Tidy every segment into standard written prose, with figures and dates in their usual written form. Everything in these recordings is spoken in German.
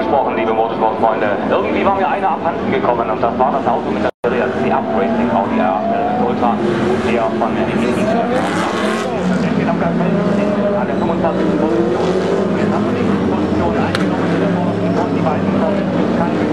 gesprochen, liebe Motorsportfreunde. Irgendwie war mir einer abhanden gekommen und das war das Auto mit der Serie C Up Racing Audi Ultra, der von der der steht am Gasfeld an der 25. Position. Jetzt haben wir die Position eingenommen in der Vordergrund und die beiden kommen kann mit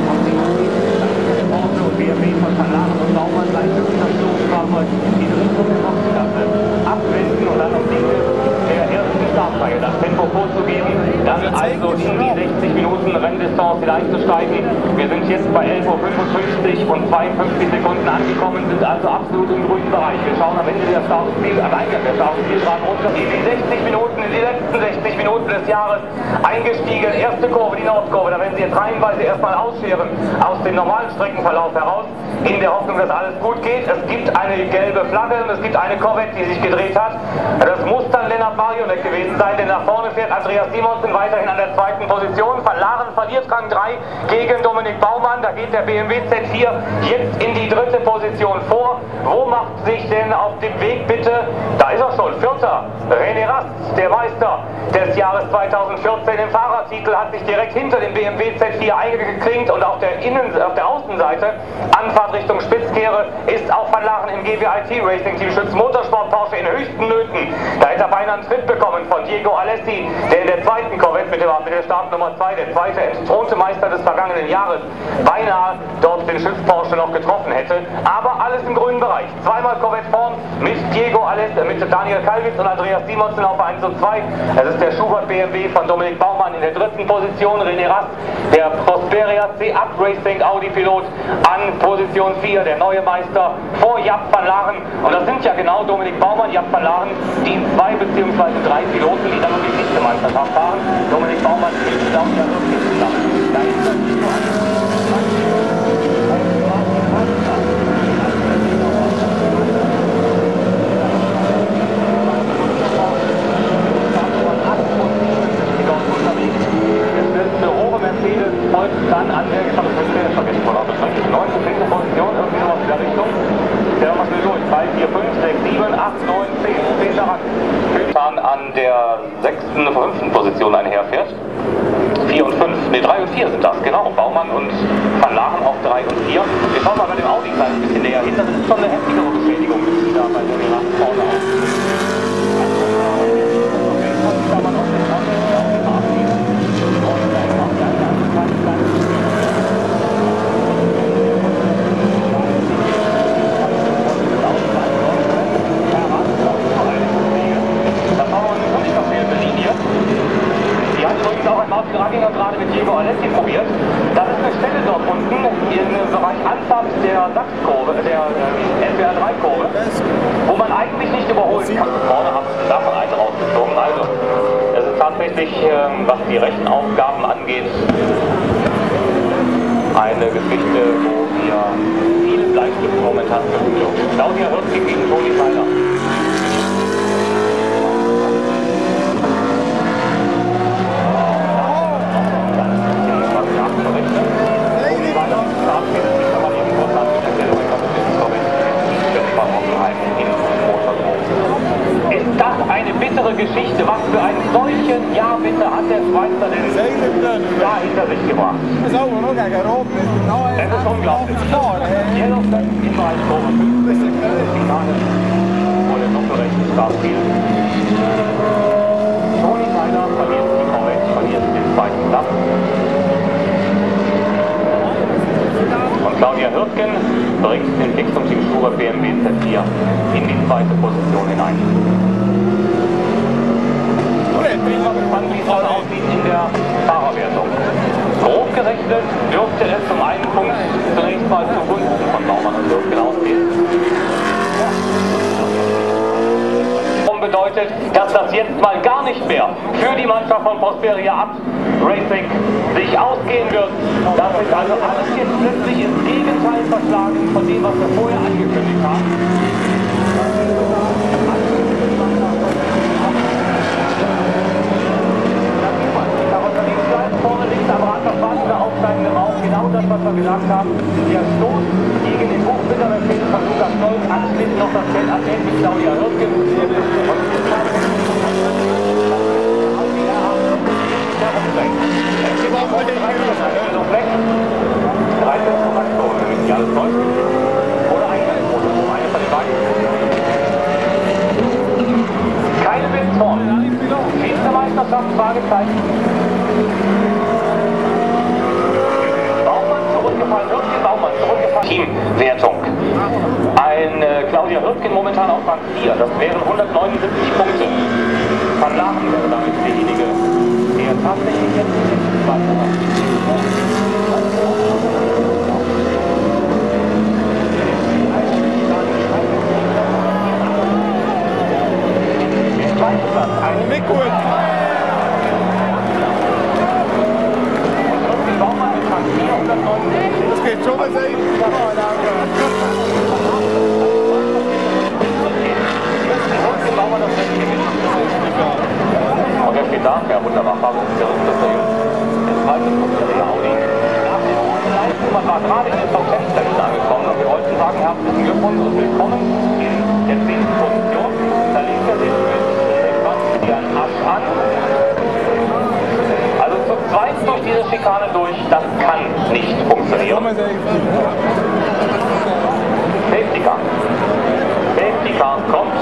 und BMW von Van Laaren und Baumann gleich durch das Flugstrafe in die Richtung der Boxenklasse abwenden und dann noch Dinge der ersten Startreihe das Tempo vorzugeben, dann also in die 60 Minuten Renndistanz hineinzusteigen. Wir sind jetzt bei 11:55 Uhr und 52 Sekunden angekommen, sind also absolut im grünen Bereich. Wir schauen am Ende der Startzielgeraden runter. In die 60 Minuten, in die letzten 60 Minuten des Jahres eingestiegen. Erste Kurve, die Nordkurve. Da werden Sie jetzt reihenweise erstmal ausscheren aus dem normalen Streckenverlauf heraus, in der Hoffnung, dass alles gut geht. Es gibt eine gelbe Flagge und es gibt eine Corvette, die sich gedreht hat. Das muss dann Lennart Marionek gewesen sein, denn nach vorne fährt Andreas Simonsen weiterhin an der zweiten Position. Van Laaren verliert Rang 3 gegen Dominik Baumann. Da geht der BMW Z4 jetzt in die dritte Position vor. Wo macht sich denn auf dem Weg bitte, da ist er schon, Vierter, René Rast, der Meister des Jahres 2014 im Fahrertitel, hat sich direkt hinter dem BMW Z4 eingeklinkt und auf der Außenseite, Anfahrt Richtung Spitzkehre, ist auch Van Laaren im GWIT Racing Team Schütz Motorsport Porsche in höchsten Nöten. Da hätte er beinahe einen Tritt bekommen von Diego Alessi, der in der zweiten Corvette mit der Startnummer 2, der zweite entthronte Meister des vergangenen Jahres, beinahe dort den Schütz Porsche noch getroffen hätte. Aber alles im grünen Bereich. Zweimal Corvette vorn mit Diego Alessi, mit Daniel Kalwitz und Andreas Simonsen auf 1 und 2. Es ist der Schubert BMW von Dominik Baumann in der dritten Position. René Rast, der Prosperia C-Up Racing Audi Pilot, an Position 4, der neue Meister vor Jaap van Laaren. Und das sind ja genau Dominik Baumann, Jaap van Laaren, die 2 bzw. 3 Piloten, die dann um die nächste Meisterschaft fahren. Dominik Baumann spielt zusammen, ja wirklich zusammen. Da ist das nicht so Mercedes folgt dann an der, ich habe das Mercedes vergessen, oder? 9. 10. Position, irgendwie sowas in der Richtung. Der noch mal schnell durch. 2, 4, 5, 6, 7, 8, 9, 10. 10. Rang. Dann an der 6. 5. Position einherfährt. 4 und 5, ne 3 und 4 sind das, genau. Baumann und Van Laaren auf 3 und 4. Wir schauen mal bei dem Audi gleich ein bisschen näher hin. Das ist schon eine heftigere Beschädigung, die da bei der Rad vorne auf. Gerade mit Diego Alessi probiert. Das ist eine Stelle dort unten im Bereich Anfahrt der Sachskurve, der SWR3-Kurve, wo man eigentlich nicht überholen kann. Vorne haben sie davon eine rausgezogen. Also, es ist tatsächlich, was die Rechenaufgaben angeht, eine Geschichte, wo wir viele Bleistifte momentan finden dürfen. Claudia Hürtke gegen Toni Seiler. Ist das eine bittere Geschichte? Was für ein solchen Jahr bitte hat der Schweizer denn da hinter sich gebracht? Es ist unglaublich. Yellowstone im Bereich Kurve 5 Finale, wo der doppelrechte Start fiel. Toni Seiler verliert die Corvette, verliert den zweiten Platz. Und Claudia Hürtgen bringt den Fix und Team Schubert BMW Z4 in die zweite Position hinein. Und jetzt bin ich mal gespannt, wie es dann aussieht in der Fahrerwertung. Grob gerechnet dürfte es zum einen Punkt zunächst mal zugunsten von Baumann und Hürtgen ausgehen. Bedeutet, dass das jetzt mal gar nicht mehr für die Mannschaft von Prosperia Up Racing sich ausgehen wird. Das ist also alles jetzt plötzlich ins Gegenteil verschlagen von dem, was wir vorher angekündigt haben. Die Karosserie bleibt vorne links am Rad, das war der aufsteigende Rauch, genau das, was wir gesagt haben. Der Stoß gegen den Hochbitter Mercedes von Lukas Stolz, anschließend noch das Feld mit Claudia Hürtgen. Keine Windform. Vizemeisterschaft, Fragezeichen. Baumann zurückgefallen, Hürtgen, Baumann zurückgefallen. Teamwertung. Claudia Hürtgen momentan auf Rang 4. Das wären 179 Punkte. Van Lachen wäre damit derjenige, der tatsächlich jetzt weiter. Eine Wegholen. Das geht schon mal sehen. Und er steht da, ja wunderbar, Fahrer ist der Rücken, das ist der zweite Punkt der Audi. Nach dem Leistung, man war gerade in den Top 10 Stellen angekommen und wir wollten sagen, herzlichen Glückwunsch und willkommen in der 10. Position. Da liegt er sich mit Sebastian Asch an. Also zu zweit durch diese Schikane durch, das kann nicht funktionieren. Safety Car. Safety Car kommt.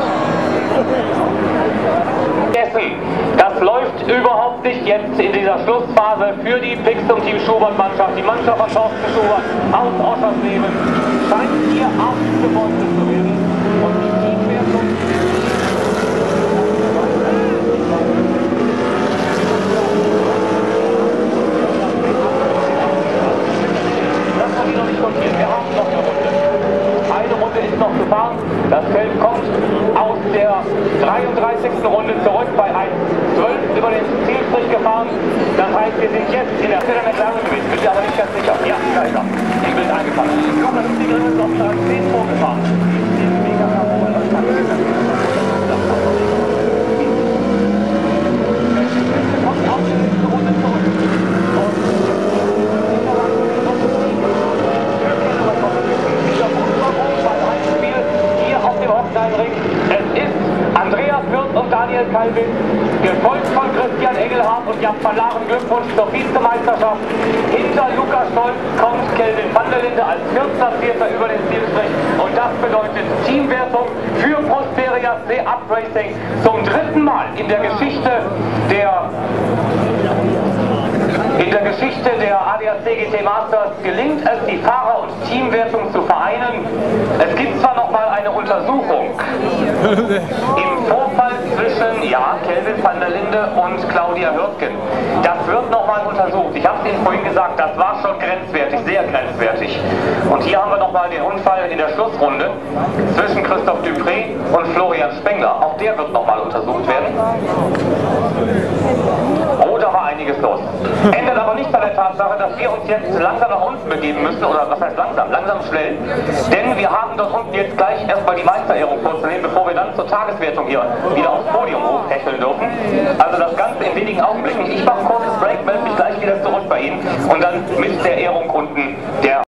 Das läuft überhaupt nicht jetzt in dieser Schlussphase für die Pixum Team Schubert Mannschaft. Die Mannschaft von Thorsten Schubert aus Oschersleben scheint hier ausgebeutet zu werden. Und die Teamwertung das kann ich noch nicht kontieren. Wir haben noch eine Runde. Eine Runde ist noch gefahren. Das Feld kommt aus der 33. Runde zurück bei 1:12 über den Zielstrich gefahren. Das heißt, wir sind jetzt in der McLaren gewesen. Bin ich aber nicht ganz sicher. Ja, da ist er. Ich bin eingefangen. Lukas Stigring ist auf Rang 10 vorgefahren. Kommt aus der nächsten Runde zurück. Es ist Andreas Wirth und Daniel Kalbin, gefolgt von Christian Engelhardt und Jan van Laaren. Glückwunsch zur Vizemeisterschaft. Hinter Lukas Stolz kommt Kelvin van der Linde als Viertplatzierter über den Zielstrich. Und das bedeutet Teamwertung für Prosperia C-Up Racing zum dritten Mal in der Geschichte der ADAC GT Masters gelingt es, die Fahrer- und Teamwertung zu vereinen. Es gibt zwar noch mal eine Untersuchung im Vorfall zwischen Kelvin van der Linde und Claudia Hürtgen. Das wird noch mal untersucht. Ich habe es Ihnen vorhin gesagt, das war schon grenzwertig, sehr grenzwertig. Und hier haben wir noch mal den Unfall in der Schlussrunde zwischen Christoph Dupré und Florian Spengler. Auch der wird noch mal untersucht werden. Oh, da war einiges los. Ändert aber nichts an der Tatsache, dass wir uns jetzt langsam nach unten begeben müssen, oder was heißt langsam? Langsam schnell. Denn wir haben dort unten jetzt gleich erstmal die Meisterehrung vorzunehmen, bevor wir dann zur Tageswertung hier wieder aufs Podium hochhecheln dürfen. Also das Ganze in wenigen Augenblicken. Ich mache ein kurzes Break, melde mich gleich wieder zurück bei Ihnen und dann mit der Ehrung unten der